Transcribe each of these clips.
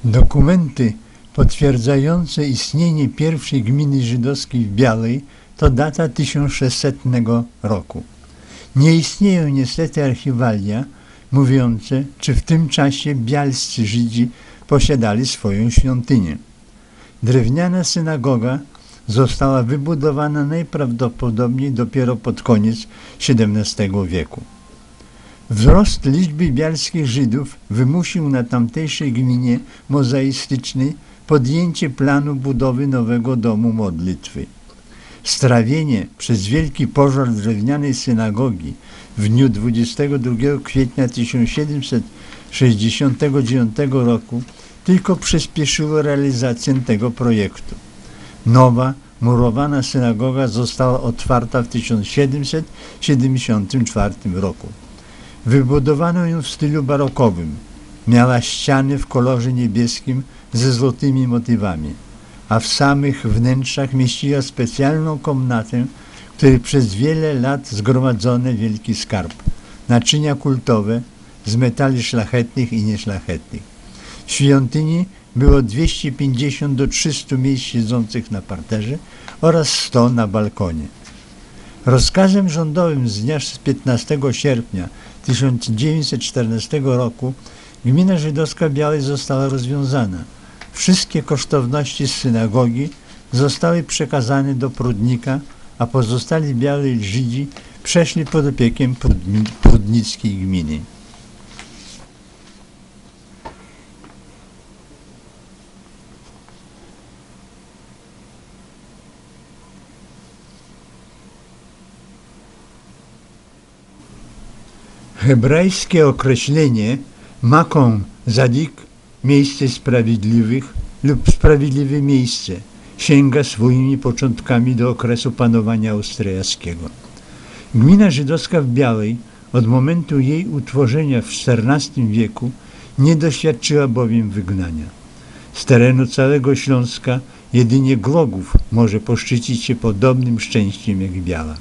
Dokumenty potwierdzające istnienie pierwszej gminy żydowskiej w Białej to data 1600 roku. Nie istnieją niestety archiwalia mówiące, czy w tym czasie bialscy Żydzi posiadali swoją świątynię. Drewniana synagoga została wybudowana najprawdopodobniej dopiero pod koniec XVII wieku. Wzrost liczby bialskich Żydów wymusił na tamtejszej gminie mozaistycznej podjęcie planu budowy nowego domu modlitwy. Strawienie przez wielki pożar drewnianej synagogi w dniu 22 kwietnia 1769 roku tylko przyspieszyło realizację tego projektu. Nowa, murowana synagoga została otwarta w 1774 roku. Wybudowano ją w stylu barokowym. Miała ściany w kolorze niebieskim ze złotymi motywami, a w samych wnętrzach mieściła specjalną komnatę, w której przez wiele lat zgromadzono wielki skarb, naczynia kultowe z metali szlachetnych i nieszlachetnych. W świątyni było 250 do 300 miejsc siedzących na parterze oraz 100 na balkonie. Rozkazem rządowym z dnia 15 sierpnia 1914 roku gmina żydowska Białej została rozwiązana. Wszystkie kosztowności z synagogi zostały przekazane do Prudnika, a pozostali Białej Żydzi przeszli pod opiekę prudnickiej gminy. Hebrajskie określenie makom zadik, miejsce sprawiedliwych lub sprawiedliwe miejsce, sięga swoimi początkami do okresu panowania austriackiego. Gmina żydowska w Białej od momentu jej utworzenia w XIV wieku nie doświadczyła bowiem wygnania. Z terenu całego Śląska jedynie Głogów może poszczycić się podobnym szczęściem jak Biała.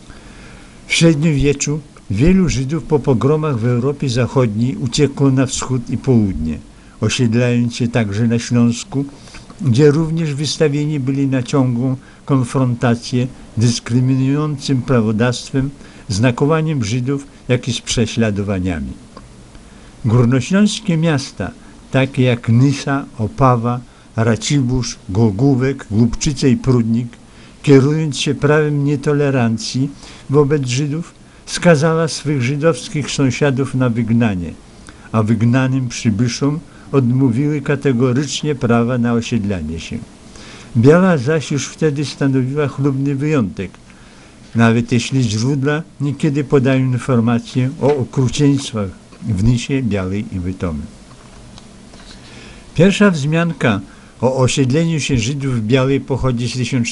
W średniowieczu wielu Żydów po pogromach w Europie Zachodniej uciekło na wschód i południe, osiedlając się także na Śląsku, gdzie również wystawieni byli na ciągłą konfrontację dyskryminującym prawodawstwem, znakowaniem Żydów, jak i z prześladowaniami. Górnośląskie miasta, takie jak Nysa, Opawa, Racibórz, Głogówek, Głubczyce i Prudnik, kierując się prawem nietolerancji wobec Żydów, skazała swych żydowskich sąsiadów na wygnanie, a wygnanym przybyszom odmówiły kategorycznie prawa na osiedlanie się. Biała zaś już wtedy stanowiła chlubny wyjątek, nawet jeśli źródła niekiedy podają informacje o okrucieństwach w Nysie, Białej i Bytomiu. Pierwsza wzmianka o osiedleniu się Żydów w Białej pochodzi z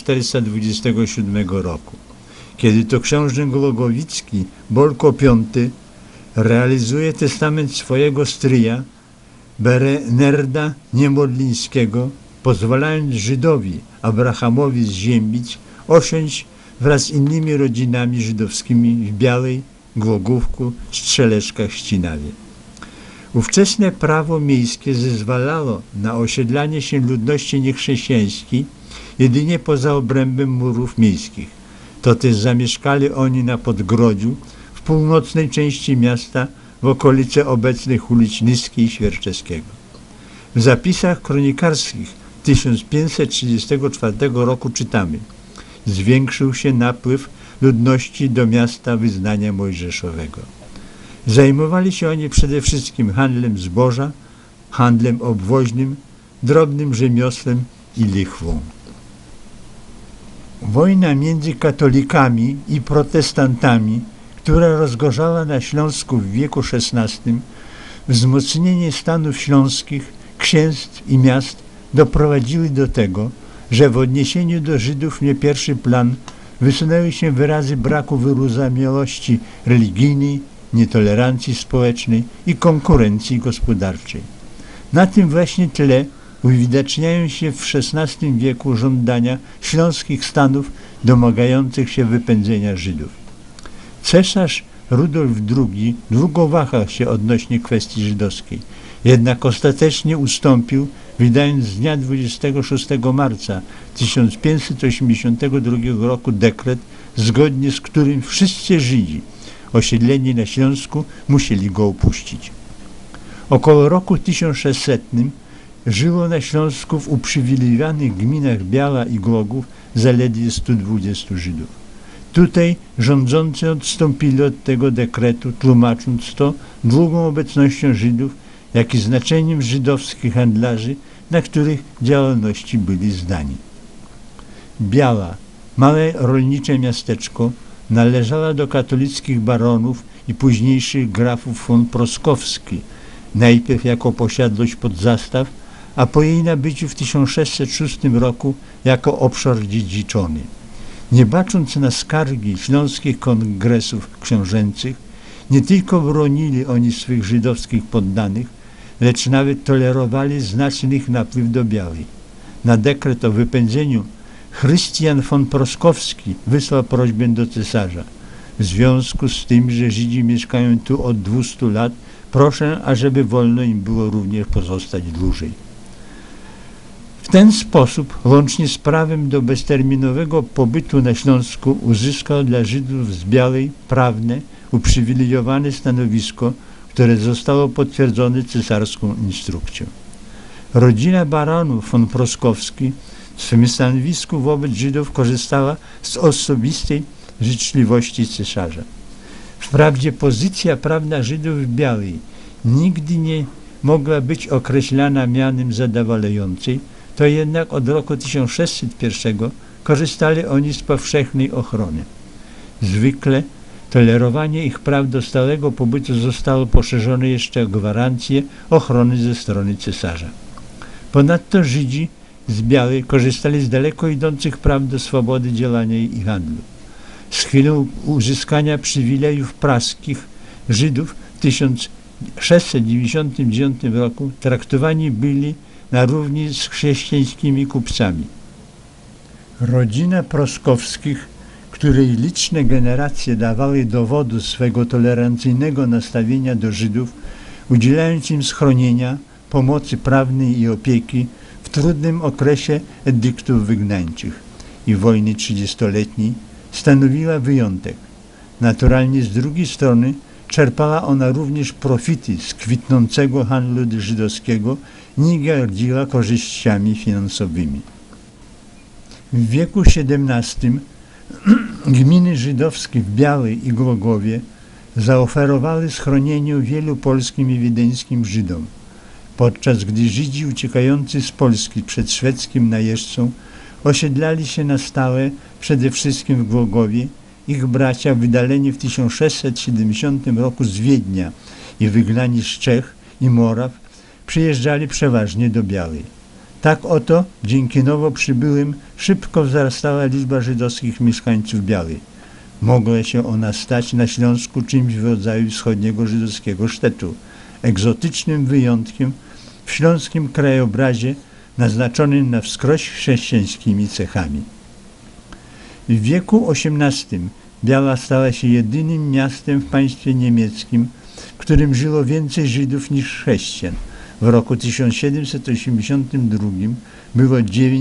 1427 roku, kiedy to książę Głogowicki, Bolko V, realizuje testament swojego stryja, Berenerda Niemodlińskiego, pozwalając Żydowi Abrahamowi z Ziębic osiąść wraz z innymi rodzinami żydowskimi w Białej, Głogówku, Strzeleczkach, Ścinawie. Ówczesne prawo miejskie zezwalało na osiedlanie się ludności niechrześcijańskiej jedynie poza obrębem murów miejskich. To też zamieszkali oni na Podgrodziu, w północnej części miasta, w okolicy obecnych ulic Nyskiej i Świerczewskiego. W zapisach kronikarskich 1534 roku czytamy: zwiększył się napływ ludności do miasta wyznania mojżeszowego. Zajmowali się oni przede wszystkim handlem zboża, handlem obwoźnym, drobnym rzemiosłem i lichwą. Wojna między katolikami i protestantami, która rozgorzała na Śląsku w wieku XVI, wzmocnienie stanów śląskich, księstw i miast doprowadziły do tego, że w odniesieniu do Żydów nie pierwszy plan wysunęły się wyrazy braku wyrozumiałości religijnej, nietolerancji społecznej i konkurencji gospodarczej. Na tym właśnie tle uwidaczniają się w XVI wieku żądania śląskich stanów domagających się wypędzenia Żydów. Cesarz Rudolf II długo wahał się odnośnie kwestii żydowskiej. Jednak ostatecznie ustąpił, wydając z dnia 26 marca 1582 roku dekret, zgodnie z którym wszyscy Żydzi osiedleni na Śląsku musieli go opuścić. Około roku 1600 żyło na Śląsku w uprzywilejowanych gminach Biała i Głogów zaledwie 120 Żydów. Tutaj rządzący odstąpili od tego dekretu, tłumacząc to długą obecnością Żydów, jak i znaczeniem żydowskich handlarzy, na których działalności byli zdani. Biała, małe rolnicze miasteczko, należała do katolickich baronów i późniejszych grafów von Proskowski, najpierw jako posiadłość pod zastaw, a po jej nabyciu w 1606 roku jako obszar dziedziczony. Nie bacząc na skargi śląskich kongresów książęcych, nie tylko bronili oni swych żydowskich poddanych, lecz nawet tolerowali znaczny ich napływ do Białej. Na dekret o wypędzeniu Chrystian von Proskowski wysłał prośbę do cesarza. W związku z tym, że Żydzi mieszkają tu od 200 lat, proszę, ażeby wolno im było również pozostać dłużej. W ten sposób, łącznie z prawem do bezterminowego pobytu na Śląsku, uzyskał dla Żydów z Białej prawne, uprzywilejowane stanowisko, które zostało potwierdzone cesarską instrukcją. Rodzina baronów von Proskowski w swym stanowisku wobec Żydów korzystała z osobistej życzliwości cesarza. Wprawdzie pozycja prawna Żydów w Białej nigdy nie mogła być określana mianem zadowalającej, to jednak od roku 1601 korzystali oni z powszechnej ochrony. Zwykle tolerowanie ich praw do stałego pobytu zostało poszerzone jeszcze o gwarancję ochrony ze strony cesarza. Ponadto Żydzi z Białej korzystali z daleko idących praw do swobody działania i handlu. Z chwilą uzyskania przywilejów praskich Żydów w 1699 roku traktowani byli na równi z chrześcijańskimi kupcami. Rodzina Proskowskich, której liczne generacje dawały dowodu swego tolerancyjnego nastawienia do Żydów, udzielając im schronienia, pomocy prawnej i opieki w trudnym okresie edyktów wygnańczych i wojny 30-letniej, stanowiła wyjątek. Naturalnie z drugiej strony czerpała ona również profity z kwitnącego handlu żydowskiego, nie gardziła korzyściami finansowymi. W wieku XVII gminy żydowskie w Białej i Głogowie zaoferowały schronienie wielu polskim i wiedeńskim Żydom, podczas gdy Żydzi uciekający z Polski przed szwedzkim najeźdźcą osiedlali się na stałe przede wszystkim w Głogowie. Ich bracia wydaleni w 1670 roku z Wiednia i wygnani z Czech i Moraw przyjeżdżali przeważnie do Białej. Tak oto dzięki nowo przybyłym szybko wzrastała liczba żydowskich mieszkańców Białej. Mogła się ona stać na Śląsku czymś w rodzaju wschodniego żydowskiego sztetu, egzotycznym wyjątkiem w śląskim krajobrazie naznaczonym na wskroś chrześcijańskimi cechami. W wieku XVIII Biała stała się jedynym miastem w państwie niemieckim, w którym żyło więcej Żydów niż chrześcijan. W roku 1782 było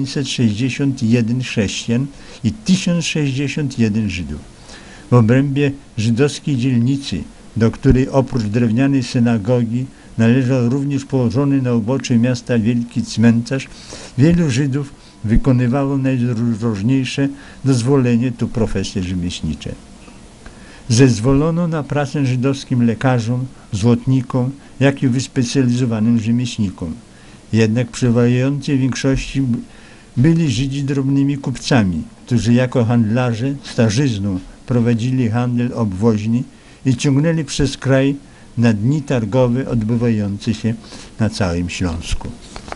961 chrześcijan i 1061 Żydów. W obrębie żydowskiej dzielnicy, do której oprócz drewnianej synagogi należał również położony na uboczu miasta wielki cmentarz, wielu Żydów wykonywało najróżniejsze dozwolenie tu profesje rzemieślnicze. Zezwolono na pracę żydowskim lekarzom, złotnikom, jak i wyspecjalizowanym rzemieślnikom. Jednak przeważającej większości byli Żydzi drobnymi kupcami, którzy jako handlarze starzyzną prowadzili handel obwoźny i ciągnęli przez kraj na dni targowe odbywające się na całym Śląsku.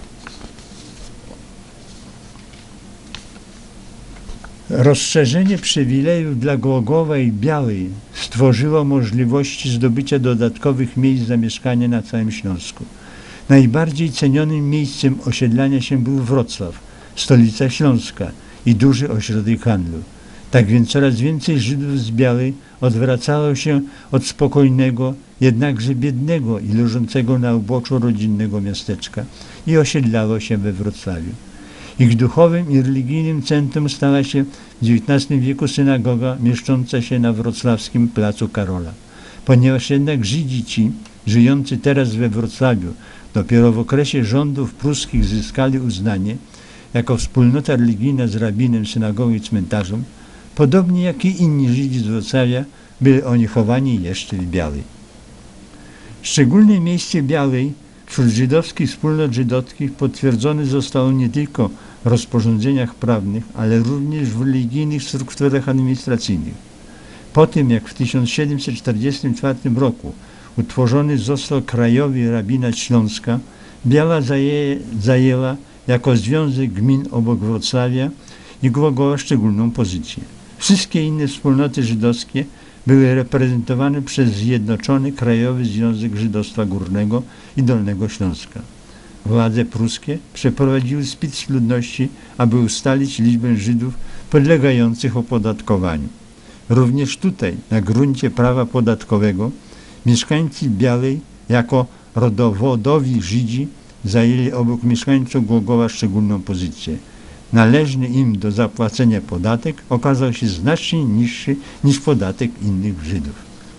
Rozszerzenie przywilejów dla Głogowa i Białej stworzyło możliwości zdobycia dodatkowych miejsc zamieszkania na całym Śląsku. Najbardziej cenionym miejscem osiedlania się był Wrocław, stolica Śląska i duży ośrodek handlu. Tak więc coraz więcej Żydów z Białej odwracało się od spokojnego jednakże biednego i leżącego na uboczu rodzinnego miasteczka i osiedlało się we Wrocławiu. Ich duchowym i religijnym centrum stała się w XIX wieku synagoga mieszcząca się na wrocławskim Placu Karola. Ponieważ jednak Żydzi ci, żyjący teraz we Wrocławiu, dopiero w okresie rządów pruskich zyskali uznanie jako wspólnota religijna z rabinem, synagogą i cmentarzem, podobnie jak i inni Żydzi z Wrocławia, byli oni chowani jeszcze w Białej. Szczególne miejsce Białej wśród żydowskich wspólnot żydowskich potwierdzone zostało nie tylko w rozporządzeniach prawnych, ale również w religijnych strukturach administracyjnych. Po tym, jak w 1744 roku utworzony został Krajowy Rabinat Śląska, Biała zajęła jako związek gmin obok Wrocławia i Głogowa szczególną pozycję. Wszystkie inne wspólnoty żydowskie były reprezentowane przez Zjednoczony Krajowy Związek Żydostwa Górnego i Dolnego Śląska. Władze pruskie przeprowadziły spis ludności, aby ustalić liczbę Żydów podlegających opodatkowaniu. Również tutaj, na gruncie prawa podatkowego, mieszkańcy Białej jako rodowodowi Żydzi zajęli obok mieszkańców Głogowa szczególną pozycję. Należny im do zapłacenia podatek okazał się znacznie niższy niż podatek innych Żydów.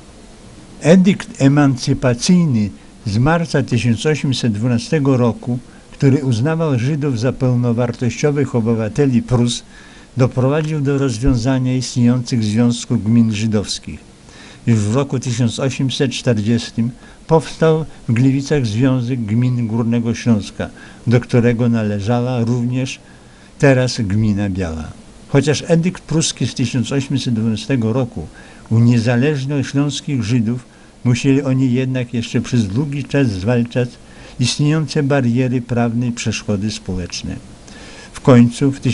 Edykt emancypacyjny z marca 1812 roku, który uznawał Żydów za pełnowartościowych obywateli Prus, doprowadził do rozwiązania istniejących związków gmin żydowskich. Już w roku 1840 powstał w Gliwicach Związek Gmin Górnego Śląska, do którego należała również teraz gmina Biała. Chociaż edykt pruski z 1812 roku uniezależniał śląskich Żydów, musieli oni jednak jeszcze przez długi czas zwalczać istniejące bariery prawne i przeszkody społeczne. W końcu w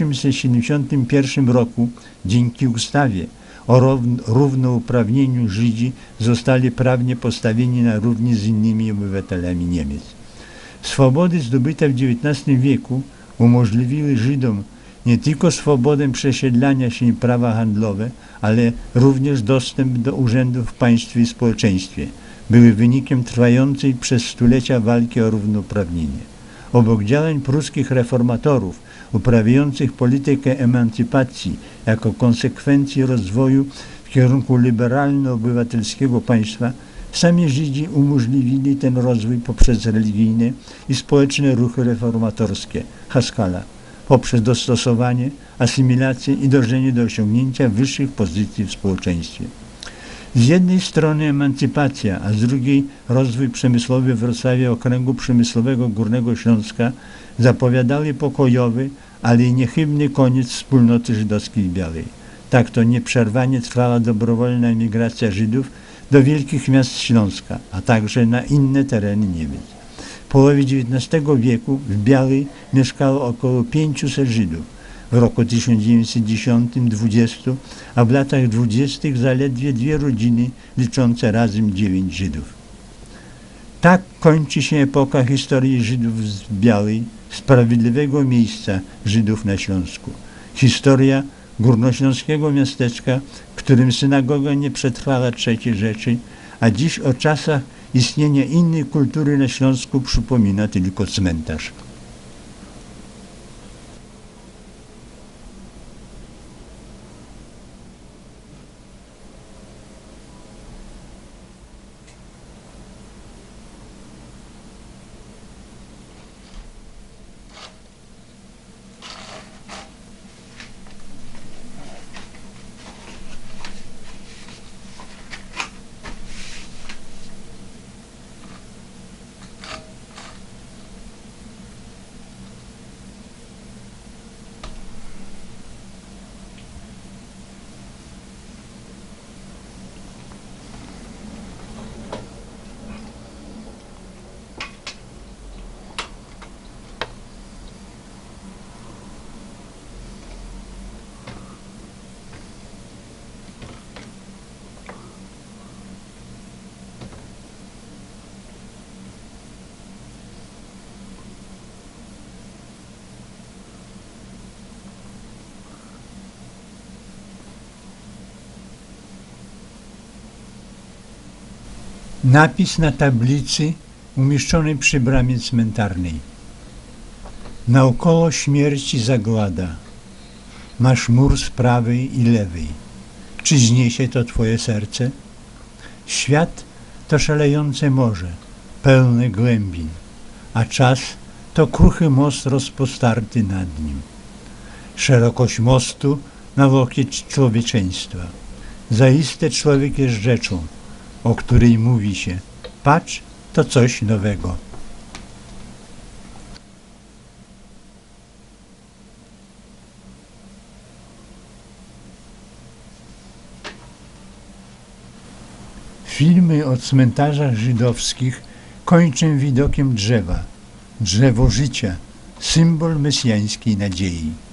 1871 roku dzięki ustawie o równouprawnieniu Żydzi zostali prawnie postawieni na równi z innymi obywatelami Niemiec. Swobody zdobyte w XIX wieku umożliwiły Żydom nie tylko swobodę przesiedlania się i prawa handlowe, ale również dostęp do urzędów w państwie i społeczeństwie. Były wynikiem trwającej przez stulecia walki o równouprawnienie. Obok działań pruskich reformatorów uprawiających politykę emancypacji jako konsekwencję rozwoju w kierunku liberalno-obywatelskiego państwa, sami Żydzi umożliwili ten rozwój poprzez religijne i społeczne ruchy reformatorskie, Haskala, poprzez dostosowanie, asymilację i dążenie do osiągnięcia wyższych pozycji w społeczeństwie. Z jednej strony emancypacja, a z drugiej rozwój przemysłowy Wrocławia okręgu przemysłowego Górnego Śląska zapowiadały pokojowy, ale i niechybny koniec wspólnoty żydowskiej Białej. Tak to nieprzerwanie trwała dobrowolna emigracja Żydów do wielkich miast Śląska, a także na inne tereny Niemiec. W połowie XIX wieku w Białej mieszkało około 500 Żydów. W roku 1910-20, a w latach 20. zaledwie 2 rodziny liczące razem 9 Żydów. Tak kończy się epoka historii Żydów z Białej, sprawiedliwego miejsca Żydów na Śląsku. Historia górnośląskiego miasteczka, w którym synagoga nie przetrwała III Rzeszy, a dziś o czasach istnienia innej kultury na Śląsku przypomina tylko cmentarz. Napis na tablicy umieszczonej przy bramie cmentarnej. Naokoło śmierci zaglada. Masz mur z prawej i lewej. Czy zniesie to twoje serce? Świat to szalejące morze, pełne głębin, a czas to kruchy most rozpostarty nad nim. Szerokość mostu na łokieć człowieczeństwa. Zaiste człowiek jest rzeczą, o której mówi się: patrz, to coś nowego. Filmy o cmentarzach żydowskich kończę widokiem drzewa. Drzewo życia, symbol mesjańskiej nadziei.